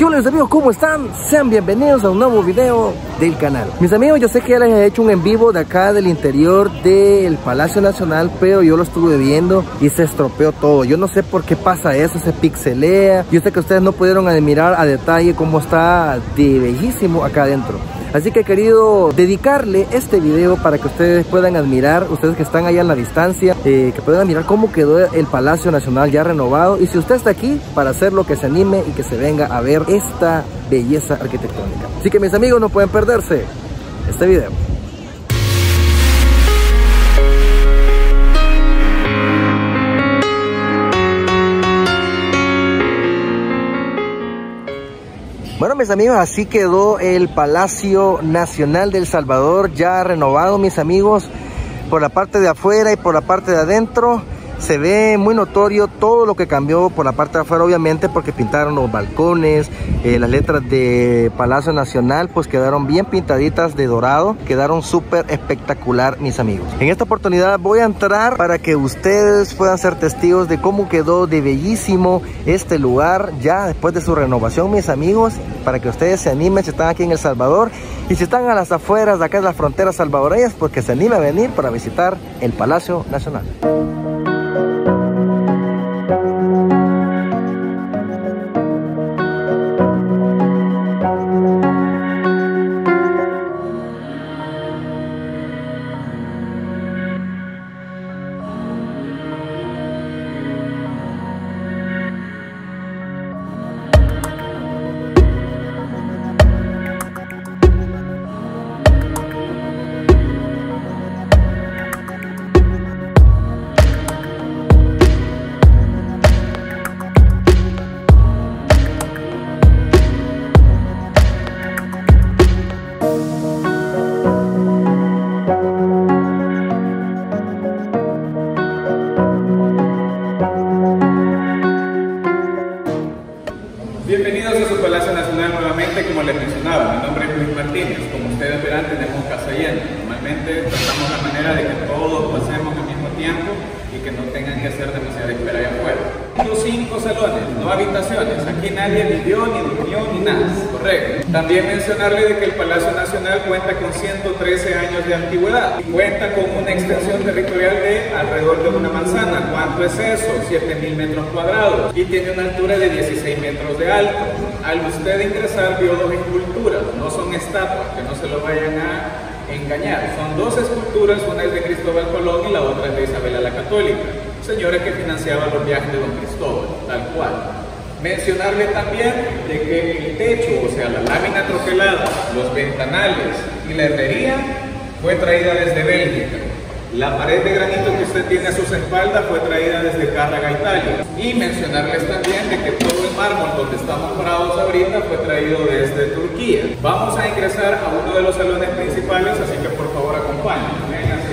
¿Qué onda, mis amigos? ¿Cómo están? Sean bienvenidos a un nuevo video del canal. Mis amigos, yo sé que ya les he hecho un en vivo de acá del interior del Palacio Nacional, pero yo lo estuve viendo y se estropeó todo. Yo no sé por qué pasa eso, se pixelea. Yo sé que ustedes no pudieron admirar a detalle cómo está de bellísimo acá adentro. Así que he querido dedicarle este video para que ustedes puedan admirar, ustedes que están allá en la distancia, que puedan admirar cómo quedó el Palacio Nacional ya renovado. Y si usted está aquí, para hacerlo, que se anime y que se venga a ver esta belleza arquitectónica. Así que mis amigos, no pueden perderse este video. Bueno, mis amigos, así quedó el Palacio Nacional de El Salvador, ya renovado, mis amigos, por la parte de afuera y por la parte de adentro. Se ve muy notorio todo lo que cambió por la parte de afuera, obviamente, porque pintaron los balcones, las letras de Palacio Nacional, pues quedaron bien pintaditas de dorado, quedaron súper espectacular, mis amigos. En esta oportunidad voy a entrar para que ustedes puedan ser testigos de cómo quedó de bellísimo este lugar ya después de su renovación, mis amigos, para que ustedes se animen si están aquí en El Salvador y si están a las afueras de acá en las fronteras salvadoreñas, pues que se animen a venir para visitar el Palacio Nacional. Bienvenidos a su Palacio Nacional nuevamente, como les mencionaba, mi nombre es Luis Martínez. Como ustedes verán, tenemos casa llena. Normalmente tratamos la manera de que todos pasemos al mismo tiempo y que no tengan que hacer demasiada espera allá afuera. 5 salones, no habitaciones. Aquí nadie vivió, ni durmió, ni nada. Correcto. También mencionarle de que el Palacio Nacional cuenta con 113 años de antigüedad y cuenta con una extensión territorial de alrededor de una manzana. ¿Cuánto es eso? 7.000 metros cuadrados y tiene una altura de 16 metros de alto. Al usted ingresar vio 2 esculturas, no son estatuas, que no se lo vayan a engañar. Son 2 esculturas, una es de Cristóbal Colón y la otra es de Isabela la Católica, señora que financiaba los viajes de don Cristóbal, tal cual. Mencionarle también de que el techo, o sea, la lámina troquelada, los ventanales y la herrería fue traída desde Bélgica. La pared de granito que usted tiene a sus espaldas fue traída desde Cárraga, Italia. Y mencionarles también de que todo el mármol donde estamos parados ahorita fue traído desde Turquía. Vamos a ingresar a uno de los salones principales, así que por favor acompáñenme.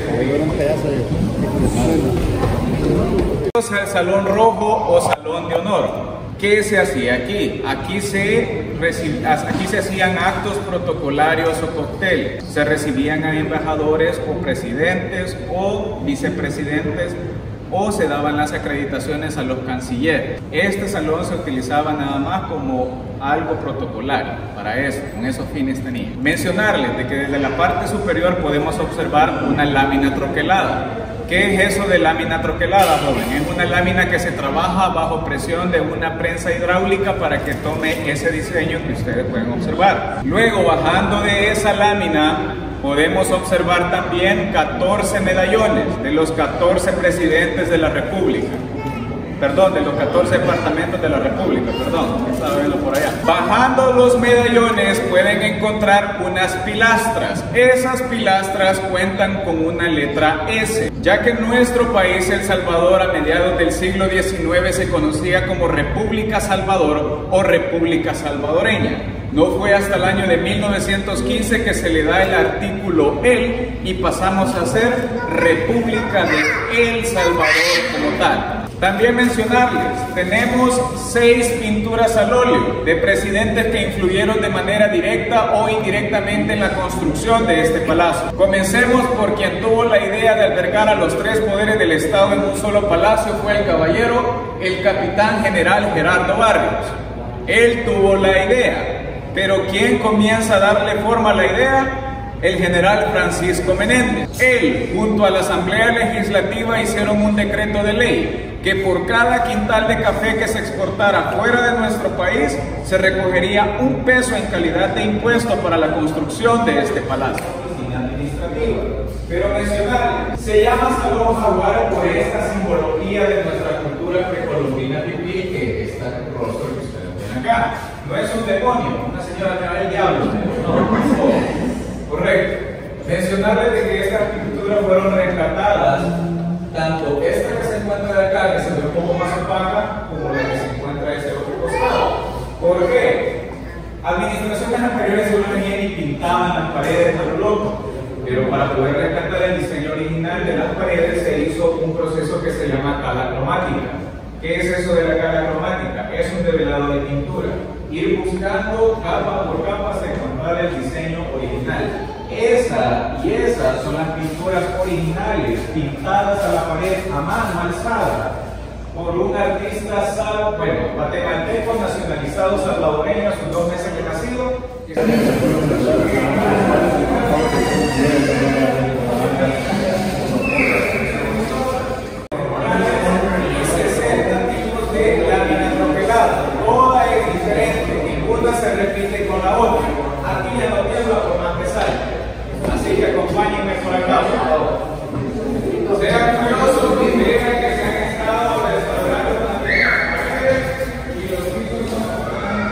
Al salón rojo o salón de honor. ¿Qué se hacía aquí? Aquí se hacían actos protocolarios o cócteles. Se recibían a embajadores o presidentes o vicepresidentes o se daban las acreditaciones a los cancilleres. Este salón se utilizaba nada más como algo protocolario, para eso, con esos fines tenía. Mencionarles de que desde la parte superior podemos observar una lámina troquelada. ¿Qué es eso de lámina troquelada, joven? Es una lámina que se trabaja bajo presión de una prensa hidráulica para que tome ese diseño que ustedes pueden observar. Luego, bajando de esa lámina, podemos observar también 14 medallones de los 14 presidentes de la República. Perdón, de los 14 departamentos de la República, perdón, estaba viendo por allá. Bajando los medallones pueden encontrar unas pilastras. Esas pilastras cuentan con una letra S, ya que en nuestro país, El Salvador, a mediados del siglo XIX se conocía como República Salvador o República Salvadoreña. No fue hasta el año de 1915 que se le da el artículo EL y pasamos a ser República de El Salvador como tal. También mencionarles, tenemos 6 pinturas al óleo de presidentes que influyeron de manera directa o indirectamente en la construcción de este palacio. Comencemos por quien tuvo la idea de albergar a los 3 poderes del Estado en un solo palacio, fue el caballero, el capitán general Gerardo Barrios. Él tuvo la idea, pero ¿quién comienza a darle forma a la idea? El general Francisco Menéndez. Él, junto a la Asamblea Legislativa, hicieron un decreto de ley que por cada quintal de café que se exportara fuera de nuestro país, se recogería 1 peso en calidad de impuesto para la construcción de este palacio. Administrativa. Pero mencionar, se llama Salón Jaguar por esta simbología de nuestra cultura precolombina pipí, que está en el rostro que ustedes ven acá. No es un demonio, una señora que va al diablo, no. Correcto. Mencionarles de que estas pinturas fueron rescatadas, tanto esta que se encuentra de acá, que se ve un poco más opaca, como la que se encuentra de ese otro costado. ¿Por qué? Administraciones anteriores solo venían y pintaban las paredes a lo loco, pero para poder rescatar el diseño original de las paredes se hizo un proceso que se llama cala cromática. ¿Qué es eso de la cala cromática? Es un develado de pintura. Ir buscando capa por capa hasta encontrar el diseño original. Esa y esas son las pinturas originales, pintadas a la pared a mano alzada por un artista guatemalteco nacionalizado salvadoreño, a sus 2 meses de nacido. Se repite con la otra. Aquí ya no tiembla por más que sale. Así que acompáñenme por acá, por favor. Sean curiosos y vean que se han estado restaurando también y los títulos son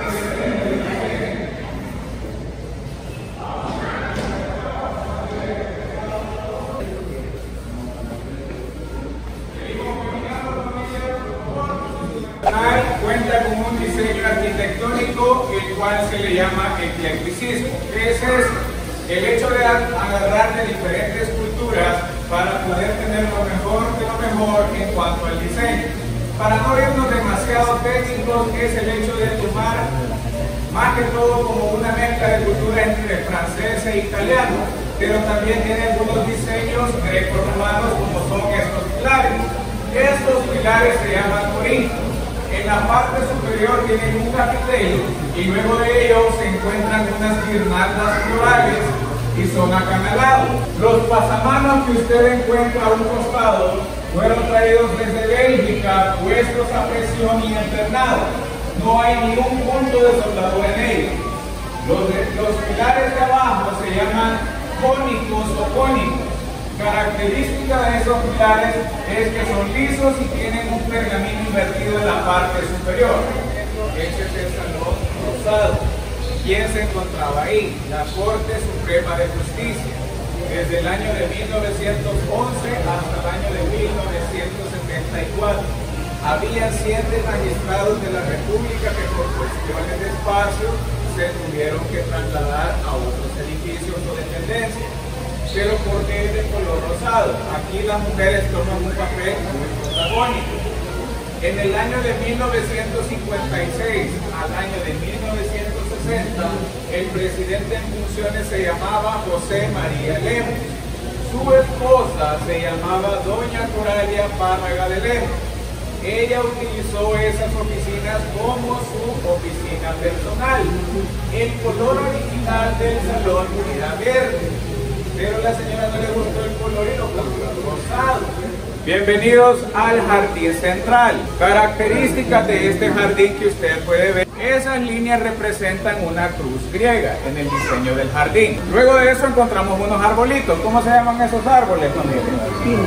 cuenta con un diseño arquitectónico el cual se le llama eclecticismo. ¿Qué es eso? El hecho de agarrar de diferentes culturas para poder tener lo mejor de lo mejor en cuanto al diseño. Para no irnos demasiado técnicos, es el hecho de tomar más que todo como una mezcla de cultura entre francés e italiano, pero también tiene algunos diseños greco-romanos como son estos pilares. Estos pilares se llaman corintios. En la parte superior tienen un capitel y luego de ello se encuentran unas guirnaldas florales y son acanalados. Los pasamanos que usted encuentra a un costado fueron traídos desde Bélgica, puestos a presión y internados. No hay ningún punto de soldadura en ellos. Los pilares de abajo se llaman cónicos o cónicos. Característica de esos pilares es que son lisos y tienen un pergamino invertido en la parte superior. Este es el Salón Rosado. ¿Quién se encontraba ahí? La Corte Suprema de Justicia. Desde el año de 1911 hasta el año de 1974. Había 7 magistrados de la República que por cuestiones de espacio se tuvieron que trasladar a otros edificios o dependencias. Pero porque es de color rosado. Aquí las mujeres toman un papel muy protagónico. En el año de 1956 al año de 1960, el presidente en funciones se llamaba José María Lemos. Su esposa se llamaba Doña Coralia Párraga de Lemos. Ella utilizó esas oficinas como su oficina personal. El color original del salón era verde. Pero a la señora no le gustó el color y lo cambió rosado. Bienvenidos al jardín central. Características de este jardín que usted puede ver. Esas líneas representan una cruz griega en el diseño del jardín. Luego de eso encontramos unos arbolitos. ¿Cómo se llaman esos árboles, familia?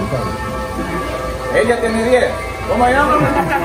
Ella tiene 10. ¿Cómo se llaman?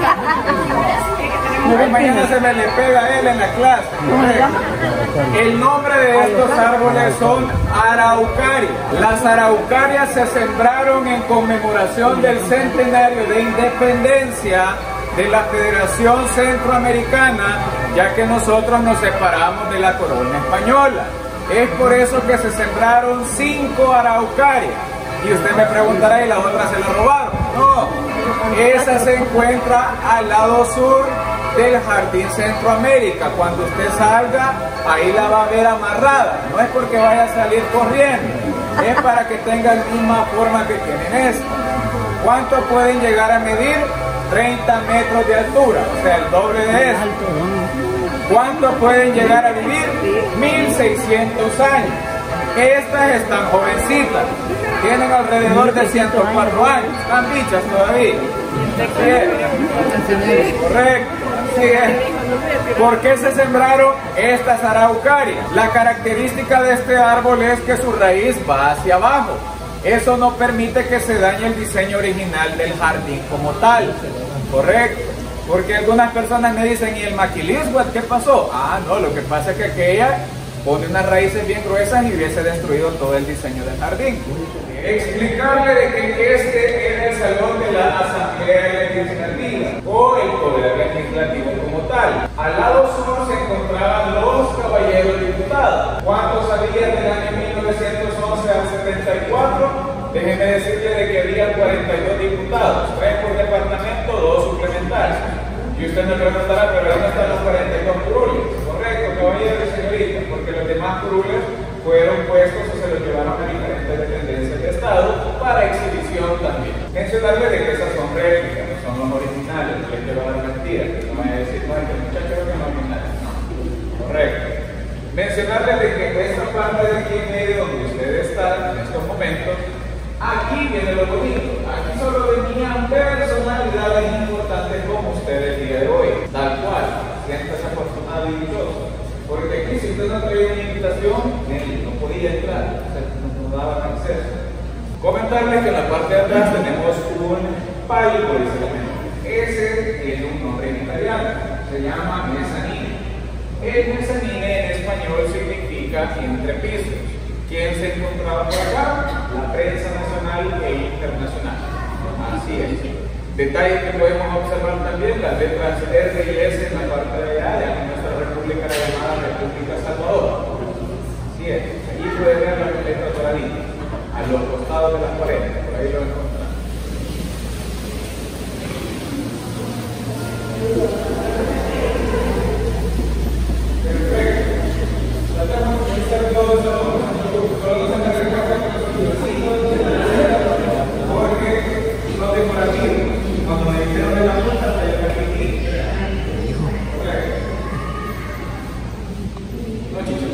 Mañana se me le pega a él en la clase. El nombre de estos árboles son araucarias. Las araucarias se sembraron en conmemoración del centenario de independencia de la Federación Centroamericana, ya que nosotros nos separamos de la corona española. Es por eso que se sembraron 5 araucarias. Y usted me preguntará, ¿y la otra se la robaron? No, esa se encuentra al lado sur del Jardín Centroamérica. Cuando usted salga, ahí la va a ver amarrada. No es porque vaya a salir corriendo, es para que tenga la misma forma que tienen esta. ¿Cuánto pueden llegar a medir? 30 metros de altura, o sea, el doble de eso. ¿Cuánto pueden llegar a vivir? 1600 años. Estas están jovencitas, tienen alrededor de 104 años, están bichas todavía. Correcto, así es. ¿Por qué se sembraron estas araucarias? La característica de este árbol es que su raíz va hacia abajo. Eso no permite que se dañe el diseño original del jardín como tal. Correcto. Porque algunas personas me dicen, ¿y el maquilisguat qué pasó? Ah, no, lo que pasa es que aquella pone unas raíces bien gruesas y hubiese destruido todo el diseño del jardín. Explicarle de que este era el salón de la Asamblea Legislativa o el Poder Legislativo como tal. Al lado sur se encontraban los caballeros diputados. ¿Cuántos había del año 1911 al 74? Déjenme decirle de que había 42 diputados, 3 por departamento, 2 suplementarios. Y usted me preguntará, pero ¿dónde están los 42 curules? Correcto, caballero y señorita, porque los demás curules fueron puestos o se los llevaron a diferentes dependencias de Estado para exhibición también. Mencionarle de que esas son réplicas, no son los originales, no les quiero dar mentiras, que no me vaya a decir, no, el muchacho es que no original. No, correcto. Mencionarle de que esta parte de aquí en medio donde usted está en estos momentos, aquí viene lo bonito. Aquí solo venían personalidades importantes como usted el día de hoy. Tal cual, siéntase afortunado y dichoso. Porque aquí si usted no traía una invitación, no podía entrar, o sea, no daban acceso. Comentarles que en la parte de atrás tenemos un palco, dice la menor. Ese tiene un nombre en italiano, se llama mezzanine. El mezzanine en español significa entrepisos. ¿Quién se encontraba por acá? La prensa nacional e internacional. Así es. Detalles que podemos observar también, las letras R y S en la parte de allá de nuestra república llamada República Salvador. Así es. Allí puede ver las letras doraditas, a los costados de las paredes, por ahí lo encontramos. Perfecto. Tratamos de hacer todo eso. Solo se me recuerda que los vecinos porque no tengo la vida. Cuando me dijeron de la puerta, se le permití. Correcto. No, chicho.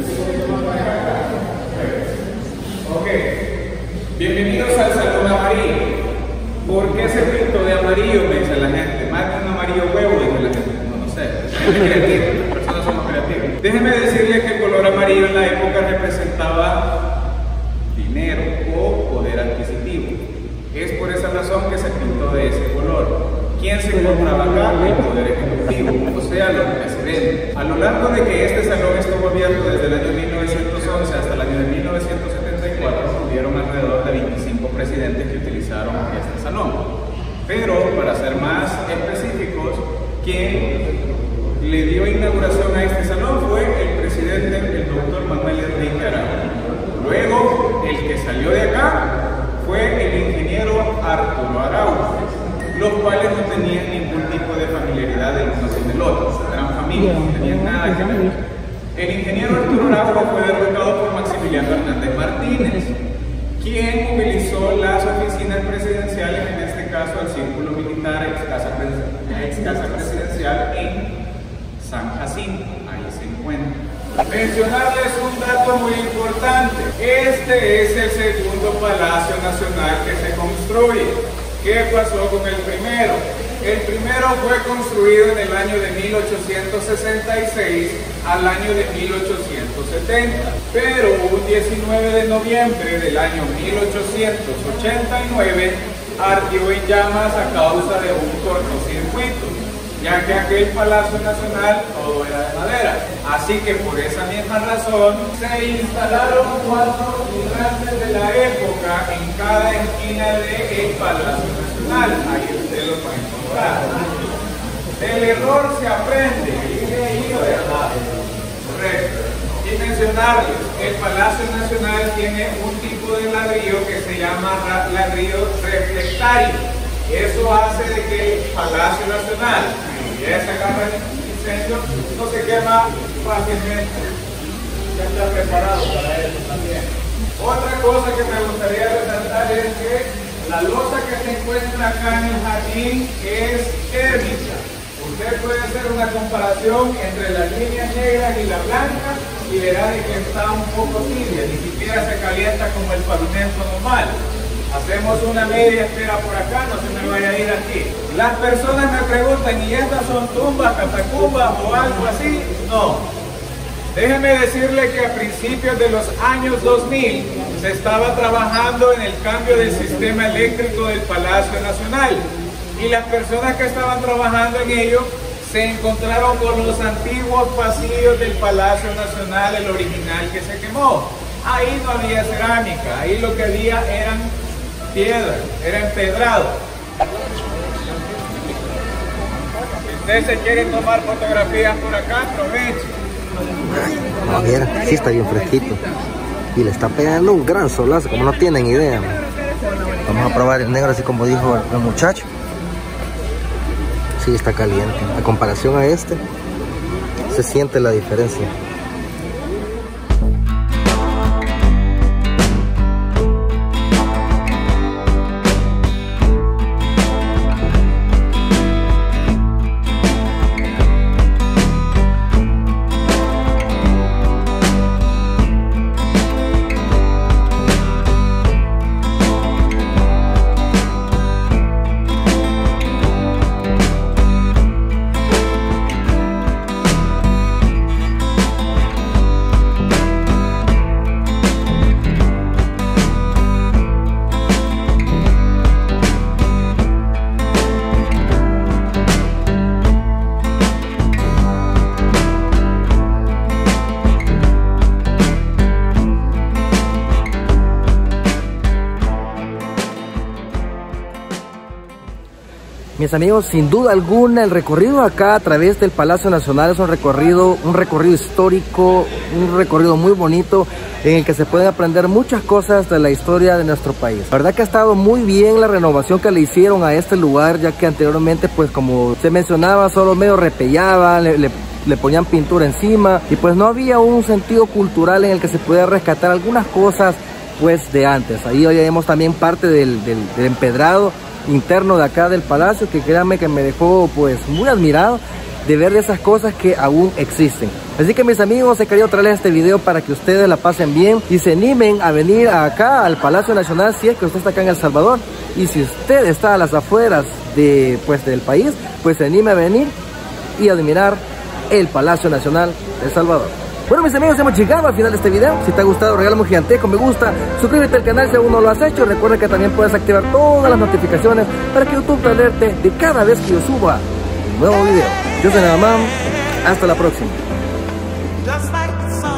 Ok. Bienvenidos al Salón Amarillo. ¿Por qué se pintó de amarillo? Me dice la gente. Más de un amarillo huevo, dice la gente. No sé. Es creativo. Las personas somos creativas. Déjeme decirle que el color amarillo en la época representaba dinero o poder adquisitivo. Es por esa razón que se pintó de ese color. ¿Quién se encontraba acá? El poder ejecutivo, o sea, los presidentes. A lo largo de que este salón estuvo abierto desde el año 1911 hasta el año de 1974, hubieron alrededor de 25 presidentes que utilizaron este salón. Pero, para ser más específicos, quien le dio inauguración a este salón fue el presidente, el doctor Manuel Enrique Arauz. Luego, el que salió de acá fue el ingeniero Arturo Arauz, los cuales no tenían ningún tipo de familiaridad del uno con el otro, eran familias, no tenían nada que ver. El ingeniero Arturo Arauz fue derrotado por Maximiliano Hernández Martínez, quien movilizó las oficinas presidenciales, en este caso al Círculo Militar, ex casa presidencial en San Jacinto, ahí se encuentra. Mencionarles un dato muy importante. Este es el segundo Palacio Nacional que se construye. ¿Qué pasó con el primero? El primero fue construido en el año de 1866 al año de 1870, pero un 19 de noviembre del año 1889 ardió en llamas a causa de un cortocircuito, ya que aquel Palacio Nacional todo era de madera. Así que por esa misma razón se instalaron 4 hidrantes de la época en cada esquina del Palacio Nacional. Ahí usted lo va a encontrar. El error se aprende, y de ahí lo dejamos. Correcto. Y mencionarles, el Palacio Nacional tiene un tipo de ladrillo que se llama ladrillo reflectario. Eso hace de que el Palacio Nacional, si ya se agarra el incendio, no se quema fácilmente. Ya está preparado para eso también. Otra cosa que me gustaría resaltar es que la losa que se encuentra acá en el jardín es térmica. ¿Por Usted puede hacer una comparación entre las líneas negras y la blanca y verá de que está un poco tibia, ni siquiera se calienta como el pavimento normal. Hacemos una media espera por acá, no se me vaya a ir aquí. Las personas me preguntan, ¿y estas son tumbas, catacumbas o algo así? No. Déjeme decirle que a principios de los años 2000 se estaba trabajando en el cambio del sistema eléctrico del Palacio Nacional. Y las personas que estaban trabajando en ello se encontraron con los antiguos pasillos del Palacio Nacional, el original que se quemó. Ahí no había cerámica, ahí lo que había eran piedras, era empedrado. Si usted se quiere tomar fotografías por acá, aproveche. A ver, sí está bien fresquito. Y le está pegando un gran solazo, como no tienen idea. Vamos a probar el negro así como dijo el muchacho. Sí, está caliente. A comparación a este, se siente la diferencia. Mis amigos, sin duda alguna, el recorrido acá a través del Palacio Nacional es un recorrido histórico, un recorrido muy bonito en el que se pueden aprender muchas cosas de la historia de nuestro país. La verdad que ha estado muy bien la renovación que le hicieron a este lugar, ya que anteriormente, pues como se mencionaba, solo medio repellaban, le ponían pintura encima y pues no había un sentido cultural en el que se pudiera rescatar algunas cosas pues de antes. Ahí hoy vemos también parte del empedrado interno de acá del palacio, que créanme que me dejó pues muy admirado de ver esas cosas que aún existen. Así que mis amigos, he querido traerles este video para que ustedes la pasen bien y se animen a venir acá al Palacio Nacional si es que usted está acá en El Salvador. Y si usted está a las afueras del país, pues se anime a venir y admirar el Palacio Nacional de El Salvador. Bueno, mis amigos, hemos llegado al final de este video. Si te ha gustado, regálame un gigantesco me gusta, suscríbete al canal si aún no lo has hecho. Recuerda que también puedes activar todas las notificaciones para que YouTube te alerte de cada vez que yo suba un nuevo video. Yo soy Nadamán, hasta la próxima.